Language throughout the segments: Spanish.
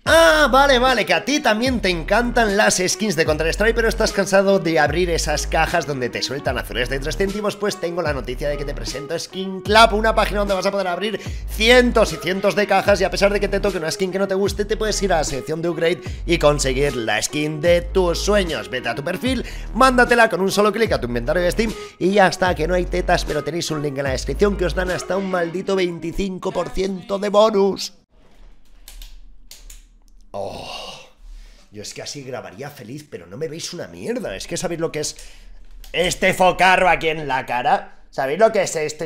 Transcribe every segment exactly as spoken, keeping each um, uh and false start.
Ah, vale, vale, que a ti también te encantan las skins de Counter-Strike, pero estás cansado de abrir esas cajas donde te sueltan azules de tres céntimos. Pues tengo la noticia de que te presento Skin Club, una página donde vas a poder abrir cientos y cientos de cajas, y a pesar de que te toque una skin que no te guste, te puedes ir a la sección de upgrade y conseguir la skin de tus sueños. Vete a tu perfil, mándatela con un solo clic a tu inventario de Steam y ya está, que no hay tetas, pero tenéis un link en la descripción que os dan hasta un maldito veinticinco por ciento de bonus. Oh, yo es que así grabaría feliz, pero no me veis una mierda. Es que ¿sabéis lo que es este focarro aquí en la cara? ¿Sabéis lo que es este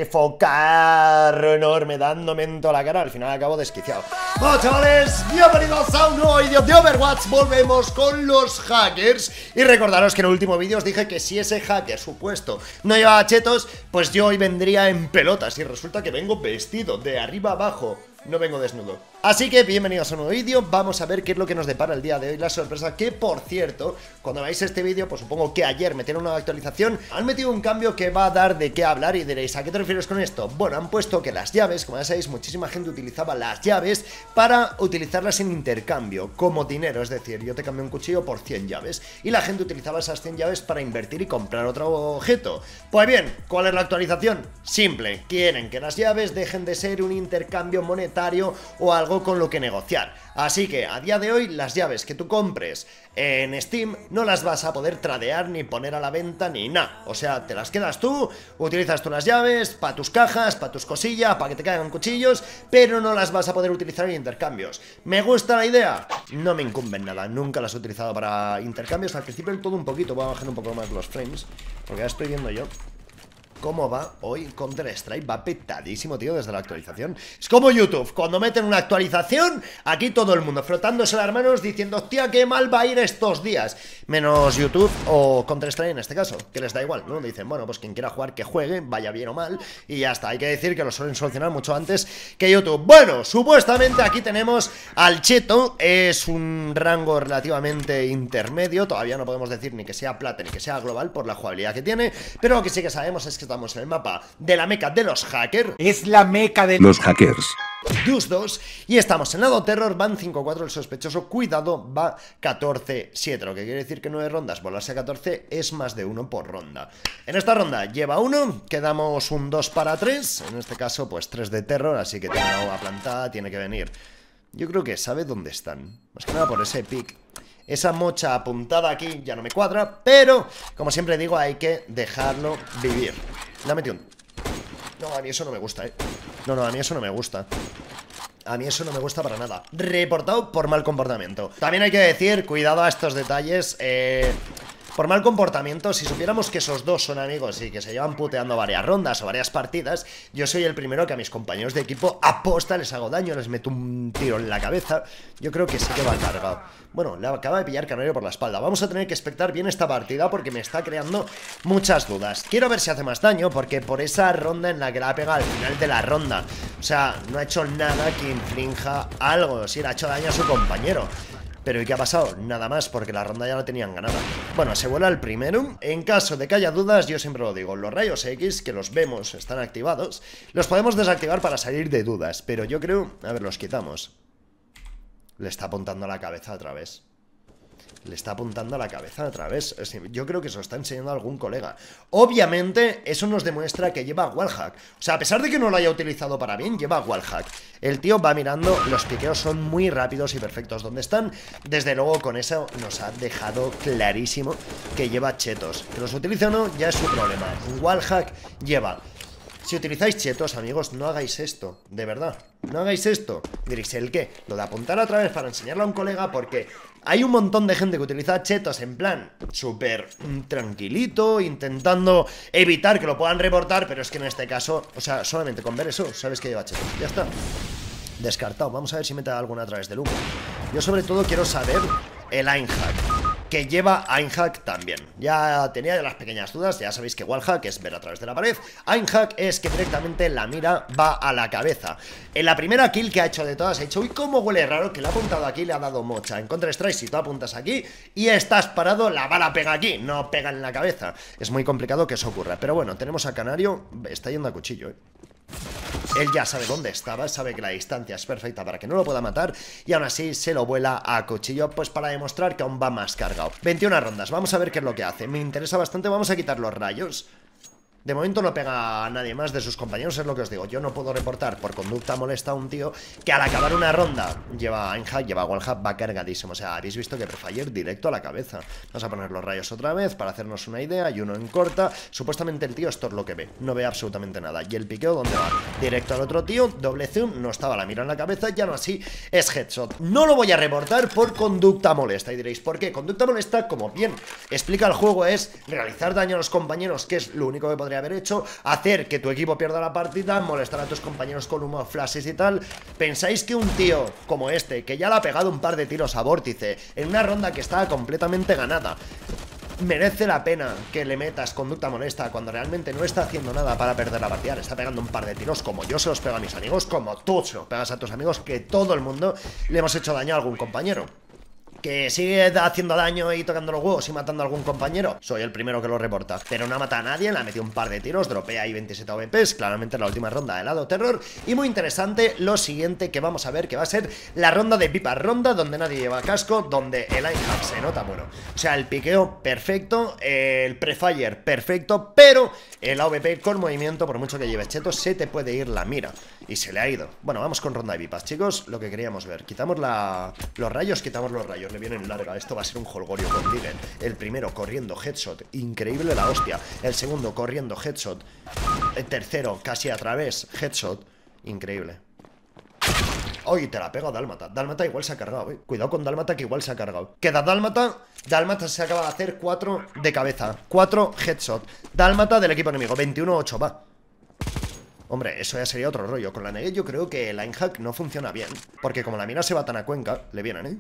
focarro enorme dándome en toda la cara? Al final acabo desquiciado. Hola chavales, bienvenidos a un nuevo vídeo de Overwatch. Volvemos con los hackers. Y recordaros que en el último vídeo os dije que si ese hacker supuesto no llevaba chetos, pues yo hoy vendría en pelotas. Y resulta que vengo vestido de arriba abajo, no vengo desnudo. Así que bienvenidos a un nuevo vídeo. Vamos a ver qué es lo que nos depara el día de hoy. La sorpresa que, por cierto, cuando veáis este vídeo, pues supongo que ayer metieron una actualización. Han metido un cambio que va a dar de qué hablar y diréis, ¿a qué te refieres con esto? Bueno, han puesto que las llaves, como ya sabéis, muchísima gente utilizaba las llaves para utilizarlas en intercambio, como dinero. Es decir, yo te cambio un cuchillo por cien llaves y la gente utilizaba esas cien llaves para invertir y comprar otro objeto. Pues bien, ¿cuál es la actualización? Simple, quieren que las llaves dejen de ser un intercambio monetario o algo con lo que negociar. Así que a día de hoy las llaves que tú compres en Steam no las vas a poder tradear ni poner a la venta ni nada. O sea, te las quedas tú, utilizas tú las llaves para tus cajas, para tus cosillas, para que te caigan cuchillos, pero no las vas a poder utilizar en intercambios. ¿Me gusta la idea? No me incumbe en nada, nunca las he utilizado para intercambios. Al principio del todo un poquito, voy a bajar un poco más los frames, porque ya estoy viendo yo cómo va hoy Counter-Strike. Va petadísimo, tío, desde la actualización. Es como YouTube, cuando meten una actualización, aquí todo el mundo frotándose las manos diciendo, hostia, qué mal va a ir estos días. Menos YouTube o Counter-Strike en este caso, que les da igual, ¿no? Dicen, bueno, pues quien quiera jugar que juegue, vaya bien o mal, y ya está. Hay que decir que lo suelen solucionar mucho antes que YouTube. Bueno, supuestamente aquí tenemos al Cheto. Es un rango relativamente intermedio. Todavía no podemos decir ni que sea plata ni que sea global por la jugabilidad que tiene, pero lo que sí que sabemos es que estamos en el mapa de la meca de los hackers. Es la meca de los hackers. Dus dos. Y estamos en lado terror. Van cinco cuatro el sospechoso. Cuidado, va catorce siete. Lo que quiere decir que nueve rondas. Volarse a catorce es más de uno por ronda. En esta ronda lleva uno. Quedamos un dos para tres. En este caso, pues tres de terror. Así que tiene agua plantada. Tiene que venir. Yo creo que sabe dónde están. Más que nada por ese pick. Esa mocha apuntada aquí ya no me cuadra, pero, como siempre digo, hay que dejarlo vivir. Le ha metido un... No, a mí eso no me gusta, eh No, no, a mí eso no me gusta. A mí eso no me gusta para nada. Reportado por mal comportamiento. También hay que decir, cuidado a estos detalles. Eh... Por mal comportamiento, si supiéramos que esos dos son amigos y que se llevan puteando varias rondas o varias partidas, yo soy el primero que a mis compañeros de equipo aposta, les hago daño, les meto un tiro en la cabeza. Yo creo que sí que va cargado. Bueno, le acaba de pillar Canario por la espalda. Vamos a tener que expectar bien esta partida porque me está creando muchas dudas. Quiero ver si hace más daño porque por esa ronda en la que la ha pegado al final de la ronda, o sea, no ha hecho nada que infrinja algo, si le ha hecho daño a su compañero. Pero ¿y qué ha pasado? Nada más, porque la ronda ya la tenían ganada. Bueno, se vuela el primero. En caso de que haya dudas, yo siempre lo digo, los rayos X, que los vemos, están activados, los podemos desactivar para salir de dudas. Pero yo creo... A ver, los quitamos. Le está apuntando a la cabeza otra vez. Le está apuntando a la cabeza otra vez. Yo creo que se lo está enseñando a algún colega. Obviamente, eso nos demuestra que lleva wallhack. O sea, a pesar de que no lo haya utilizado para bien, lleva wallhack. El tío va mirando, los piqueos son muy rápidos y perfectos donde están. Desde luego, con eso nos ha dejado clarísimo que lleva chetos. Que los utilice o no, ya es su problema. Un wallhack lleva... Si utilizáis chetos, amigos, no hagáis esto, de verdad, no hagáis esto. Diréis, ¿el qué? Lo de apuntar otra vez para enseñarlo a un colega, porque hay un montón de gente que utiliza chetos en plan súper tranquilito, intentando evitar que lo puedan reportar, pero es que en este caso, o sea, solamente con ver eso, sabes que lleva chetos, ya está. Descartado, vamos a ver si mete alguna a través del humo. Yo sobre todo quiero saber el Einhack, que lleva Einhack también. Ya tenía las pequeñas dudas, ya sabéis que wallhack es ver a través de la pared. Einhack es que directamente la mira va a la cabeza. En la primera kill que ha hecho de todas, ha dicho, uy, cómo huele raro, que le ha apuntado aquí y le ha dado mocha. En Counter-Strike, si tú apuntas aquí y estás parado, la bala pega aquí, no pega en la cabeza. Es muy complicado que eso ocurra, pero bueno, tenemos a Canario, está yendo a cuchillo, eh Él ya sabe dónde estaba, sabe que la distancia es perfecta para que no lo pueda matar y aún así se lo vuela a cuchillo, pues para demostrar que aún va más cargado. veintiuna rondas, vamos a ver qué es lo que hace. Me interesa bastante, vamos a quitar los rayos. De momento no pega a nadie más de sus compañeros, es lo que os digo. Yo no puedo reportar por conducta molesta a un tío que al acabar una ronda lleva Einhack, lleva Wallhack, va cargadísimo. O sea, habéis visto que Prefire directo a la cabeza. Vamos a poner los rayos otra vez para hacernos una idea. Y uno en corta. Supuestamente el tío esto es lo que ve, no ve absolutamente nada. Y el piqueo, ¿dónde va? Directo al otro tío, doble zoom, no estaba la mira en la cabeza. Ya no así, es headshot. No lo voy a reportar por conducta molesta. Y diréis, ¿por qué? Conducta molesta, como bien explica el juego, es realizar daño a los compañeros, que es lo único que podría haber hecho, hacer que tu equipo pierda la partida, molestar a tus compañeros con humo, flashes y tal. ¿Pensáis que un tío como este, que ya le ha pegado un par de tiros a Vórtice en una ronda que estaba completamente ganada, merece la pena que le metas conducta molesta cuando realmente no está haciendo nada para perder la partida? Le está pegando un par de tiros como yo se los pego a mis amigos, como tú se los pegas a tus amigos, que todo el mundo le hemos hecho daño a algún compañero. Que sigue haciendo daño y tocando los huevos y matando a algún compañero, soy el primero que lo reporta. Pero no mata a nadie, le ha metido un par de tiros, dropea ahí veintisiete A W Ps, claramente en la última ronda de lado terror. Y muy interesante lo siguiente que vamos a ver, que va a ser la ronda de pipa, ronda donde nadie lleva casco, donde el Einhack se nota bueno. O sea, el piqueo perfecto, el prefire perfecto, pero el A W P con movimiento, por mucho que lleves cheto, se te puede ir la mira. Y se le ha ido. Bueno, vamos con ronda de pipas, chicos, lo que queríamos ver. Quitamos la... los rayos, quitamos los rayos. Le vienen larga, esto va a ser un holgorio con Diven. El primero corriendo headshot, increíble la hostia. El segundo corriendo headshot. El tercero casi a través, headshot, increíble. Hoy te la pega Dálmata. Dálmata igual se ha cargado, eh. Cuidado con Dálmata, que igual se ha cargado. Queda Dálmata. Dálmata se acaba de hacer cuatro de cabeza, cuatro headshot. Dálmata del equipo enemigo, veintiuno ocho, va. Hombre, eso ya sería otro rollo. Con la Negue yo creo que el Einhack no funciona bien, porque como la mira se va tan a Cuenca, le vienen, ¿eh?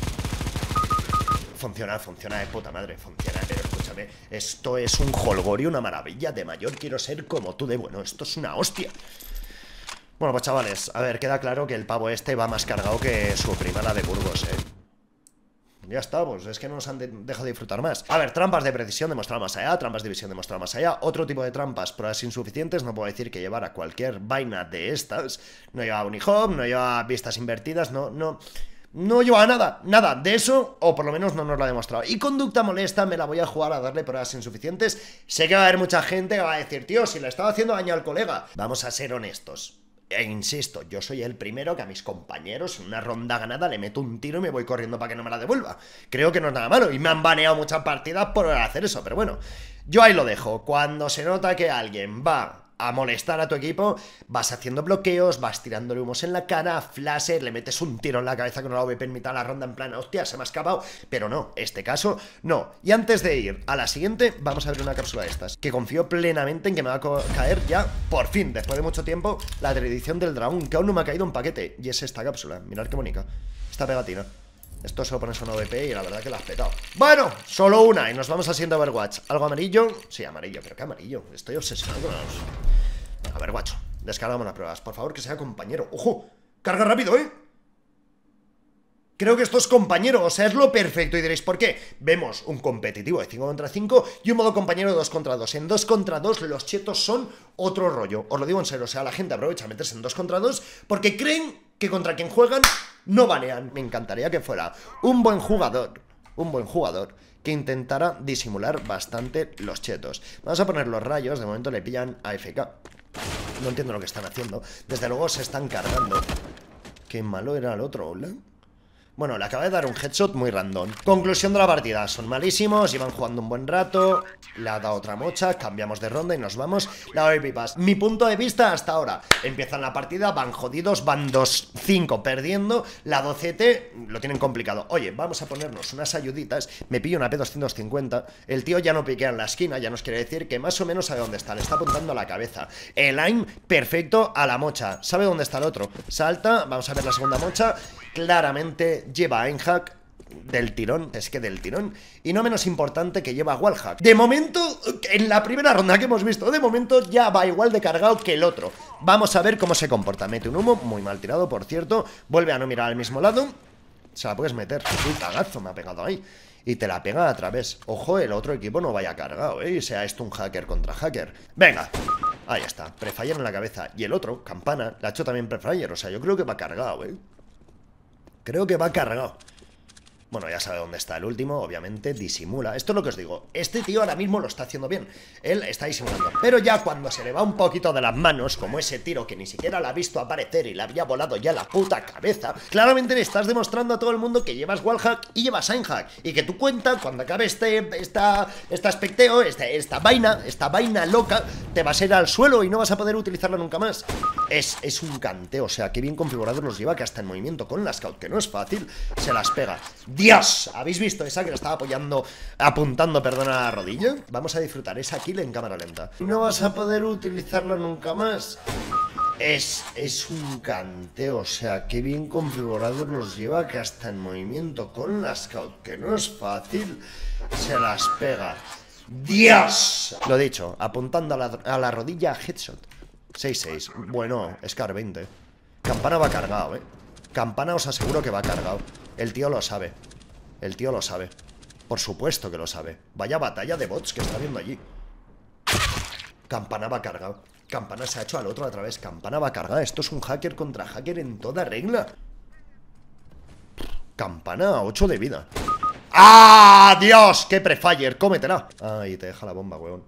Funciona, funciona de puta madre, funciona, pero escúchame, esto es un holgorio, una maravilla. De mayor quiero ser como tú de bueno, esto es una hostia. Bueno, pues chavales, a ver, queda claro que el pavo este va más cargado que su prima, la de Burgos, eh. Ya está, pues es que no nos han de dejado de disfrutar más. A ver, trampas de precisión demostrar más allá, trampas de visión demostrar más allá. Otro tipo de trampas, pruebas insuficientes. No puedo decir que llevara cualquier vaina de estas. No lleva unihop, no lleva vistas invertidas, no, no... No lleva nada, nada de eso, o por lo menos no nos lo ha demostrado. Y conducta molesta me la voy a jugar a darle pruebas insuficientes. Sé que va a haber mucha gente que va a decir, tío, si le estaba haciendo daño al colega. Vamos a ser honestos. E insisto, yo soy el primero que a mis compañeros en una ronda ganada le meto un tiro y me voy corriendo para que no me la devuelva. Creo que no es nada malo y me han baneado muchas partidas por hacer eso, pero bueno, yo ahí lo dejo. Cuando se nota que alguien va a molestar a tu equipo, vas haciendo bloqueos, vas tirándole humos en la cara, flasher, le metes un tiro en la cabeza con el A W P en mitad de la ronda en plan, hostia, se me ha escapado, pero no, este caso, no. Y antes de ir a la siguiente, vamos a ver una cápsula de estas, que confío plenamente en que me va a caer ya, por fin, después de mucho tiempo, la edición del dragón, que aún no me ha caído un paquete, y es esta cápsula, mirad qué bonita, esta pegatina. Esto se lo pones a un A W P y la verdad que la has petado. Bueno, solo una y nos vamos al siguiente Overwatch. ¿Algo amarillo? Sí, amarillo, pero ¿qué amarillo? Estoy obsesionado con los... A ver, guacho, descargamos las pruebas. Por favor, que sea compañero. ¡Ojo! ¡Carga rápido, eh! Creo que esto es compañero, o sea, es lo perfecto. Y diréis, ¿por qué? Vemos un competitivo de cinco contra cinco y un modo compañero de dos contra dos. En dos contra dos los chetos son otro rollo. Os lo digo en serio, o sea, la gente aprovecha a meterse en dos contra dos porque creen que contra quien juegan no banean. Me encantaría que fuera un buen jugador, un buen jugador que intentara disimular bastante los chetos. Vamos a poner los rayos, de momento le pillan a F K. No entiendo lo que están haciendo. Desde luego se están cargando. Qué malo era el otro, ¿hola? Bueno, le acaba de dar un headshot muy random. Conclusión de la partida, son malísimos, llevan jugando un buen rato. Le ha dado otra mocha, cambiamos de ronda y nos vamos. La A W P Pass. Mi punto de vista hasta ahora, empiezan la partida, van jodidos, van dos cinco perdiendo. La doce T lo tienen complicado. Oye, vamos a ponernos unas ayuditas. Me pillo una P doscientos cincuenta. El tío ya no piquea en la esquina, ya nos quiere decir que más o menos sabe dónde está. Le está apuntando a la cabeza. El aim perfecto a la mocha. Sabe dónde está el otro. Salta, vamos a ver la segunda mocha. Claramente lleva a Einhack del tirón, es que del tirón. Y no menos importante que lleva a Wallhack. De momento, en la primera ronda que hemos visto, de momento ya va igual de cargado que el otro. Vamos a ver cómo se comporta. Mete un humo, muy mal tirado, por cierto. Vuelve a no mirar al mismo lado. Se la puedes meter. Uy, cagazo me ha pegado ahí. y te la pega a través. Ojo, el otro equipo no vaya cargado, ¿eh? Y sea esto un hacker contra hacker. Venga, ahí está, prefire en la cabeza. Y el otro, Campana, le ha hecho también prefire. O sea, yo creo que va cargado, ¿eh? Creo que va cargado. Bueno, ya sabe dónde está el último, obviamente, disimula. Esto es lo que os digo, este tío ahora mismo lo está haciendo bien. Él está disimulando, pero ya cuando se le va un poquito de las manos, como ese tiro que ni siquiera la ha visto aparecer y le había volado ya la puta cabeza, claramente le estás demostrando a todo el mundo que llevas wallhack y llevas signhack, y que tu cuenta, cuando acabe este, esta, este aspecteo, este, esta vaina, esta vaina loca, te vas a ir al suelo y no vas a poder utilizarla nunca más. Es, es un canteo, o sea, qué bien configurados los lleva, que hasta en movimiento con la scout, que no es fácil, se las pega. ¡Dios! ¿Habéis visto esa que le estaba apoyando, apuntando, perdón, a la rodilla? Vamos a disfrutar esa kill en cámara lenta. No vas a poder utilizarlo nunca más. Es, es un canteo, o sea, qué bien configurados los lleva, que hasta en movimiento con la scout, que no es fácil, se las pega. ¡Dios! Lo dicho, apuntando a la, a la rodilla, headshot. seis seis. Bueno, Scar veinte. Campana va cargado, eh. Campana os aseguro que va cargado. El tío lo sabe. El tío lo sabe. Por supuesto que lo sabe. Vaya batalla de bots que está viendo allí. Campana va cargado. Campana se ha hecho al otro a través. Campana va cargada. Esto es un hacker contra hacker en toda regla. Campana a ocho de vida. ¡Ah, Dios! ¡Qué prefire! ¡Cómetela! Ay, te deja la bomba, weón.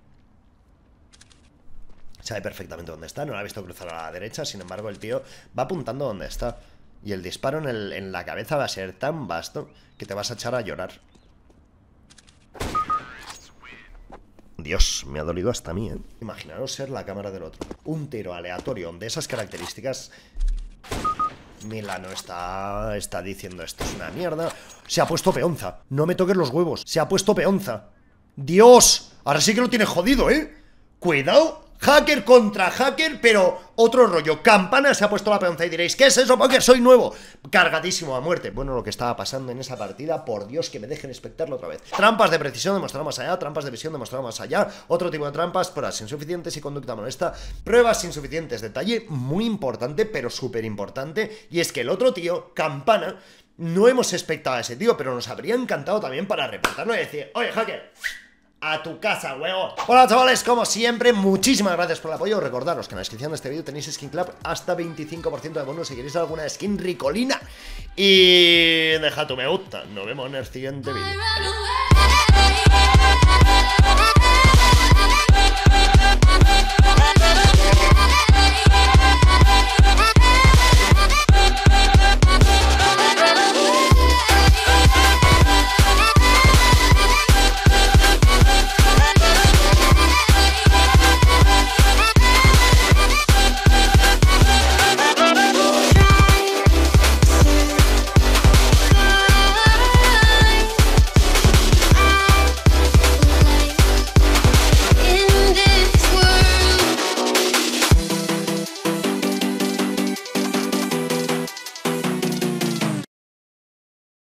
Sabe perfectamente dónde está. No la ha visto cruzar a la derecha. Sin embargo, el tío va apuntando dónde está. Y el disparo en, el, en la cabeza va a ser tan vasto que te vas a echar a llorar. Dios, me ha dolido hasta a mí, ¿eh? Imaginaros ser la cámara del otro. Un tiro aleatorio de esas características. Milano está, está diciendo esto es una mierda. Se ha puesto peonza. No me toques los huevos. Se ha puesto peonza. Dios, ahora sí que lo tiene jodido, ¿eh? Cuidado. Hacker contra hacker, pero otro rollo. Campana se ha puesto la peonza y diréis, ¿qué es eso? Porque soy nuevo. Cargadísimo a muerte. Bueno, lo que estaba pasando en esa partida, por Dios, que me dejen espectarlo otra vez. Trampas de precisión demostrado más allá, trampas de visión demostrado más allá, otro tipo de trampas, pruebas insuficientes y conducta molesta. Pruebas insuficientes, detalle muy importante, pero súper importante, y es que el otro tío, Campana, no hemos expectado a ese tío, pero nos habría encantado también para reportarlo y decir, oye, hacker, a tu casa, huevo. Hola chavales, como siempre, muchísimas gracias por el apoyo. Recordaros que en la descripción de este vídeo tenéis Skin Club hasta veinticinco por ciento de bonus si queréis alguna skin ricolina. Y deja tu me gusta. Nos vemos en el siguiente vídeo.